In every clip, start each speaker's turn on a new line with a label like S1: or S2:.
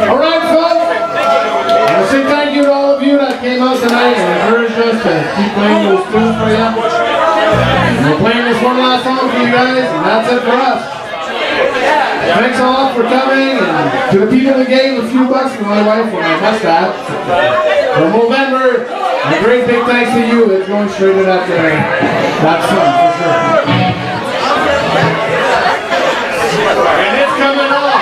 S1: All right, folks. I want to say thank you to all of you that came out tonight and encouraged us to keep playing those tunes for you. And we're playing this one last song for you guys, and that's it for us. Thanks a lot for coming, and to the people that gave a few bucks for my wife when I messed that. For November, a great big thanks to you. It's going straight to that song for sure. And it's coming off.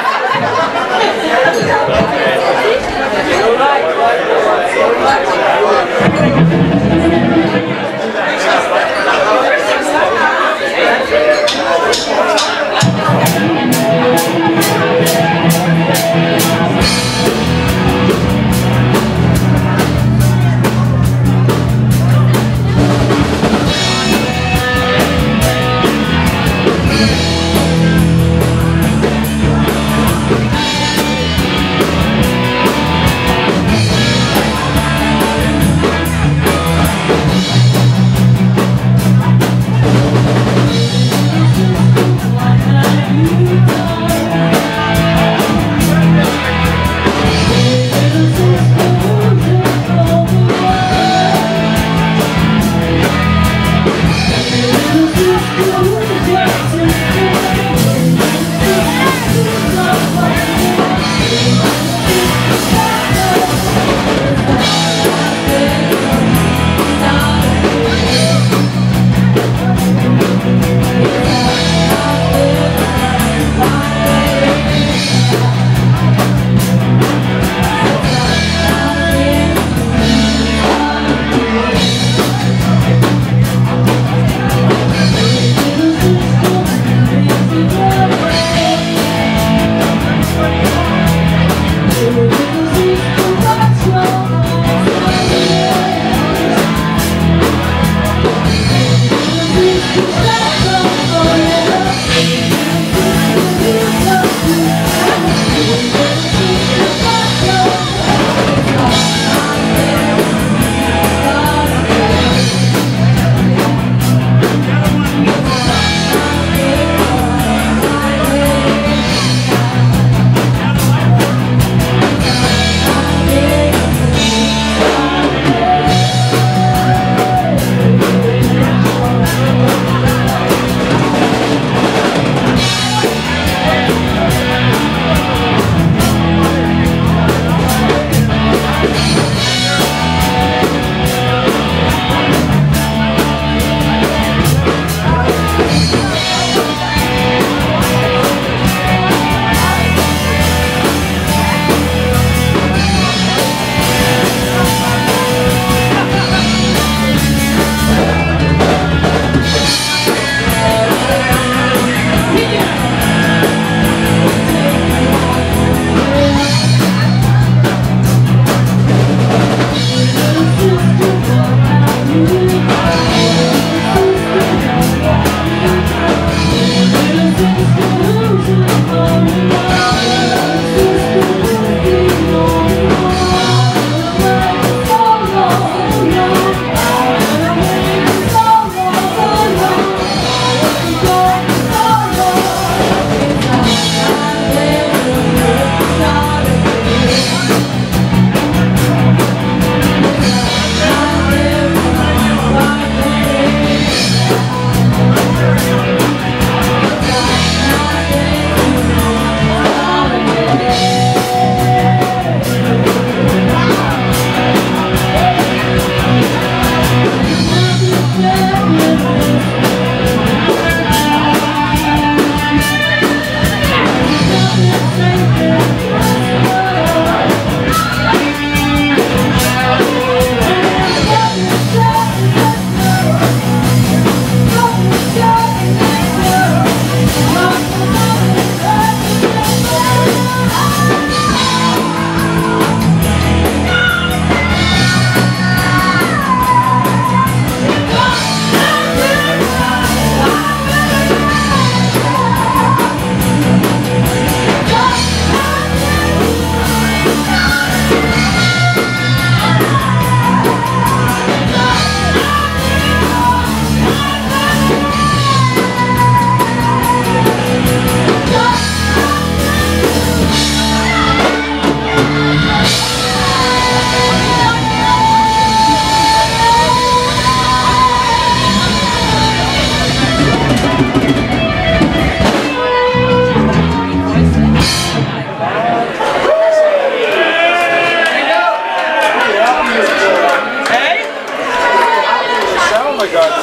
S2: my God.